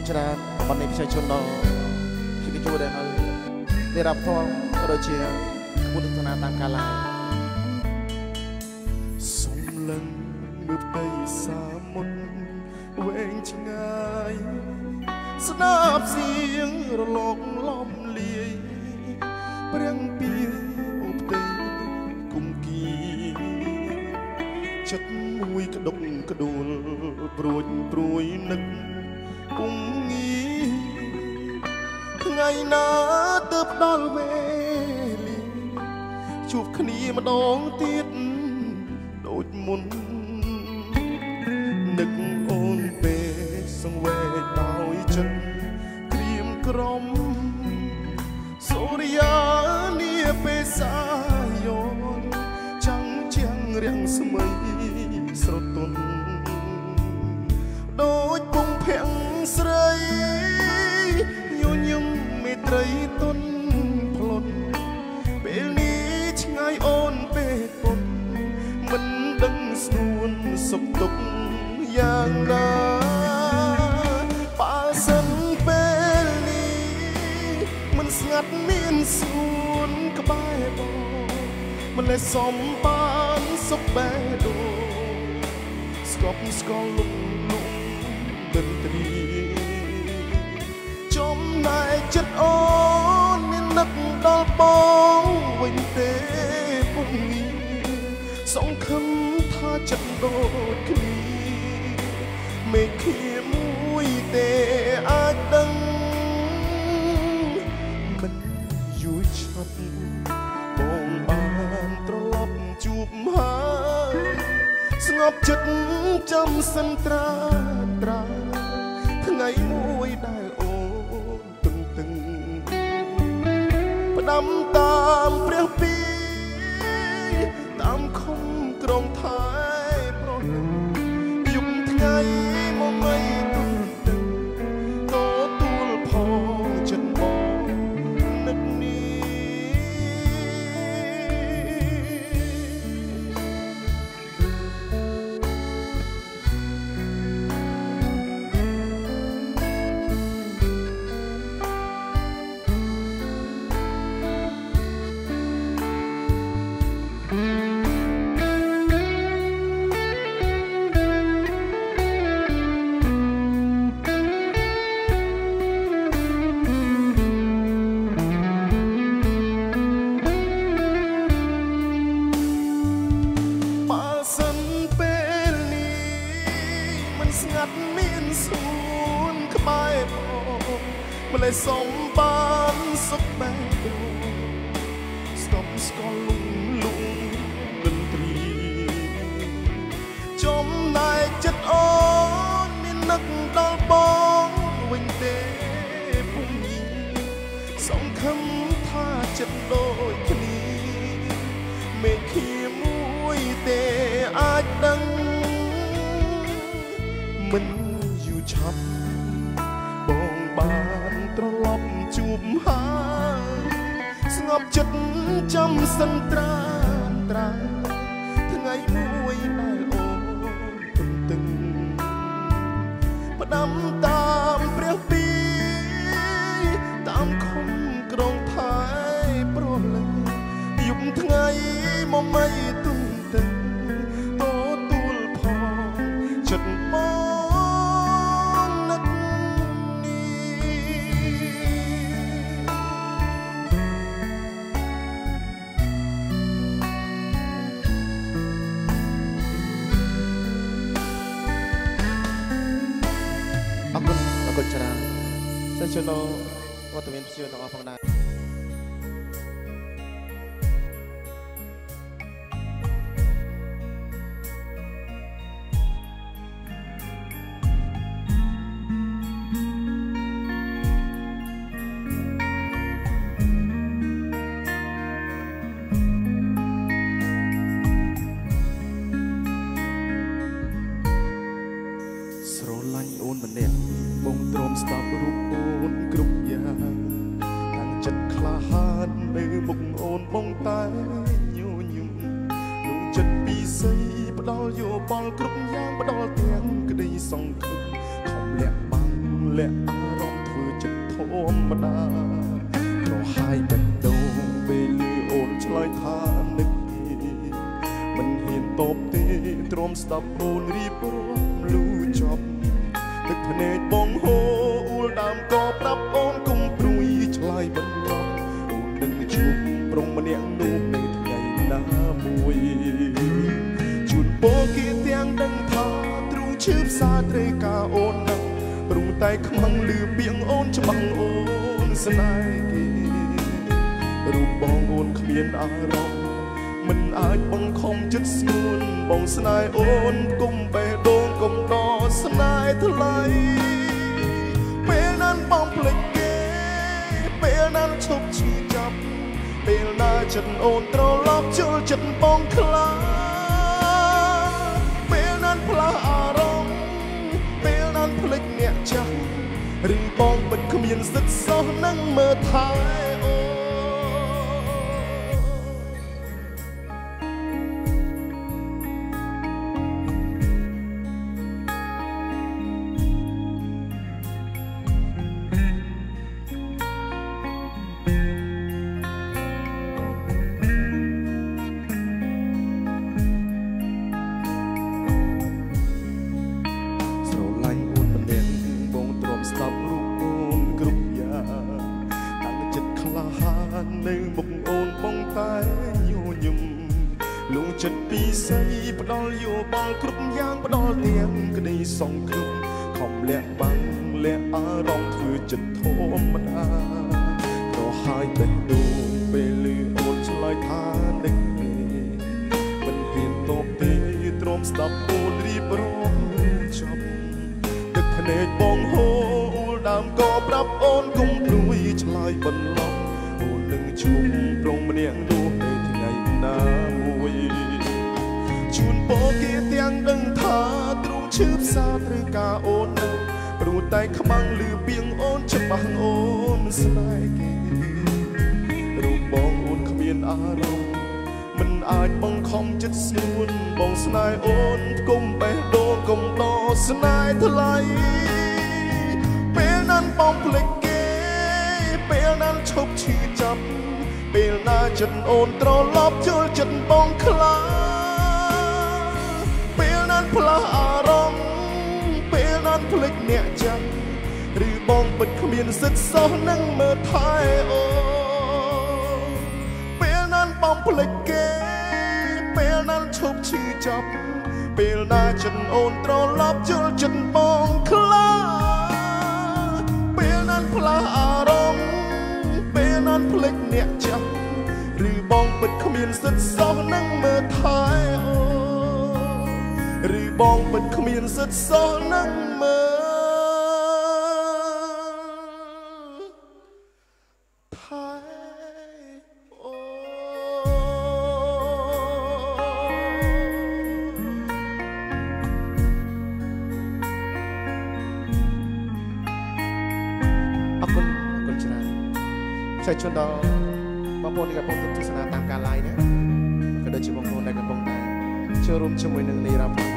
นชนะวันนี้ประชาชนเราชิคกี้จูได้มาได้รับท้องโดยเชียร์พุทธศาสนาตามกาลาสมลังเมื่อไปสามมนเวงชงายสนาบเสียงระลอกล้อมเลียเปรียงปีอุบเตยกุมกีจัดมวยกระดกกระดูลปรวยปรวยนึกปุงงี้ไงนาเติบดอลเวลีจูบขณีมาดองติดโดดมุนนึกโอนเปสังเวดาวจันเตรียมกรมโซริยาเนียเปสายอนจังเจียงเรียงสมัยสระตุนโดยปุงเพียงใสโยนยมไม่ไตรต้นพลนเปลนี้ช่างไงโอนเปปนมันดังสนวนสบตกอย่างนาป่าสันเปลนี้มันสงัดเมียนสวนกระบายบอมันเลยสมปานสบแบโดสกอบสกอลลุงดนตรีจมนายจัดอ่อนนี่นักดอลปองวิ่งเตะปุ่งนี้สองคำถ้าจัดโดดคลีไม่เขียมวยเตะอาดังมันอยู่ชัดมองบานตรลบจูบหาสงบจัดจำสันตราตราทั้งไงมวยได้โอ้ตึงตึงประดำตามเปรี้ยวปีตามคมตรงท้ายโปรดยุบทั้งไงมองไม่ตึงตึงโตตูลพอจนมองนึกนี้มันเลยสมบานสบแบโดสกอบสกอลลุงดนตรีจมนายจัดอ่อนนี่นักดอลบองวิ่งเตะปุ่งยิงสองคำถ้าจัดโดยคลีไม่เขียมวยเตะอาจดังมันอยู่ชัดบองบานตรลบจูบหาสงบจัดจำสันตราตราทั้งไงมวยได้โอ้ตึงตึงประดำตามเปรี้ยวปีตามคมกรงท้ายโปรดเลยยุบทั้งไงมองไม่ตึงตึงโตตูลพอจัดมองนักกดชนะเซชโนวัตถุเป็นพิเศษของฟังได้สโลไลโอนมันเด่นบงตรมสตาร์รูปโอนกรุบยาตั้งจัดคลาหานมือบงโอนบงตายโยยุ่มลุงจัดปีใสปดอลโยบอลกรุบยางปดอลเตียงก็ได้ส่องคืนขอมแหลกบังលាក់អារម្មណ៍ធ្វើចិត្តធម្មតាប្រហាយបេះដូងពេលលឺអូនឆ្លើយថានឹកមិនហ៊ានតបទេទ្រាំស្ដាប់អូនរៀបរាប់លឺចប់ទឹកភ្នែកបងហូរអួលដើមក៏ប្រាប់អូនកុំព្រួយឆ្លើយបន្លប់អូននឹងជួបប្រុងម្នាក់នោះនៅថ្ងៃណាមួយជួនពោគេទាំងដឹងថាទ្រូងឈឺផ្សាត្រូវការអូនណាស់ព្រោះតែខ្មាំងលឺពីងអូនច្បាស់អូនស្នេហ៍គេរូបបងអូនគ្មានអារម្មណ៍មិនអាចបង្ខំចិត្តស្ងួនបងស្នេហ៍អូនគុំបេះដូងគុំដកស្នេហ៍ថ្លៃពេលนั้นបងភ្លេចគេពេលนั้นឈប់ឈឺចាប់ពេលណាចិត្តអូនត្រឡប់ជល់ចិត្តបងខ្លាពេលนั้นផ្លាស់អារម្មណ៍ពេលนั้นភ្លេចអ្នកចាស់ឬបងបិទគ្មានសិទ្ធិសោះនឹងមើលថែអូនៅមុខអូនបងតែញញឹមលងចិត្តពីស្អីផ្ដល់យោបល់គ្រប់យ៉ាងផ្ដល់ទាំងក្តីសង្ឃឹមខំលាក់បាំងលាក់អារម្មណ៍ធ្វើចិត្តធម្មតាក៏ហើយបេះដូងពេលលឺអូនឆ្លើយថានឹកទេមិនហ៊ានតបទេទ្រាំស្ដាប់អូនរៀបរាប់ចប់ទឹកភ្នែកបងហូរអួលដើមក៏ប្រាប់អូនកុំព្រួយឆ្លើយបន្លប់នឹងជួបប្រុងម្នាក់នោះនៅថ្ងៃណាមួយជួនពោគេទាំងដឹងថាទ្រូងឈឺផ្សាត្រូវការអូននៅព្រោះតែខ្មាំងលឺពីងអូនច្បាស់អូនស្នេហ៍គេរូបបងអូនគ្មានអារម្មណ៍មិនអាចបង្ខំចិត្តស្នួនបងស្នេហ៍អូនគុំបេះដូងគុំដកស្នេហ៍ថ្លៃពេលนั้นបងភ្លេចពេលนั้นឈប់ឈឺចាប់ពេលណាចិត្តអូនត្រឡប់ជល់ចិត្តបងខ្លាពេលนั้นផ្លាស់អារម្មណ៍ពេលนั้นភ្លេចអ្នកចាំឬបងបិទគ្មានសិទ្ធិសោះនឹងមើលថែអូពេលนั้นបងភ្លេចគេពេលนั้นឈប់ឈឺចាប់ពេលណាចិត្តអូនត្រឡប់ជល់ចិត្តបងខ្លាពេលนั้นផ្លាស់អារម្មណ៍ពេលนั้นភ្លេចអ្នកចាស់ឬបងបិទគ្មានសិទ្ធិសោះនឹងមើលថែអូឬបងបិទគ្មានសិទ្ធិសោះនឹងមើលថែអូអរគុណច្រើនចែកជូនដល់បងប្អូនដែលកំពុងទស្សនាតាមការ live ណាក៏ដូចជាបងប្អូនដែលកំពុងតែចូលរួមជាមួយនឹងនីរ៉ា